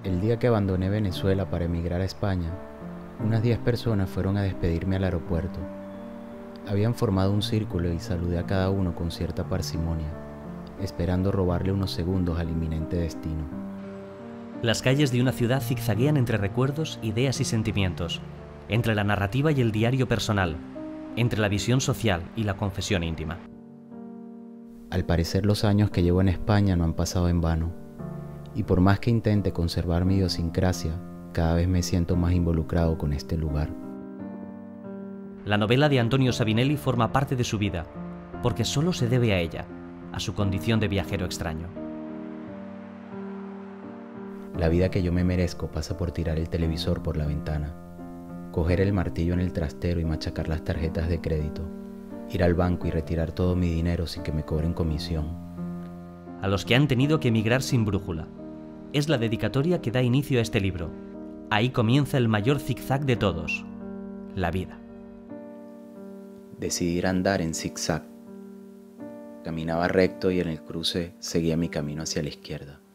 El día que abandoné Venezuela para emigrar a España, unas 10 personas fueron a despedirme al aeropuerto. Habían formado un círculo y saludé a cada uno con cierta parsimonia, esperando robarle unos segundos al inminente destino. Las calles de una ciudad zigzaguean entre recuerdos, ideas y sentimientos, entre la narrativa y el diario personal, entre la visión social y la confesión íntima. Al parecer los años que llevo en España no han pasado en vano, y por más que intente conservar mi idiosincrasia, cada vez me siento más involucrado con este lugar. La novela de Antonio Sabinelli forma parte de su vida, porque solo se debe a ella, a su condición de viajero extraño. La vida que yo me merezco pasa por tirar el televisor por la ventana, coger el martillo en el trastero y machacar las tarjetas de crédito, ir al banco y retirar todo mi dinero sin que me cobren comisión. A los que han tenido que emigrar sin brújula. Es la dedicatoria que da inicio a este libro. Ahí comienza el mayor zigzag de todos, la vida. Decidí andar en zigzag. Caminaba recto y en el cruce seguía mi camino hacia la izquierda.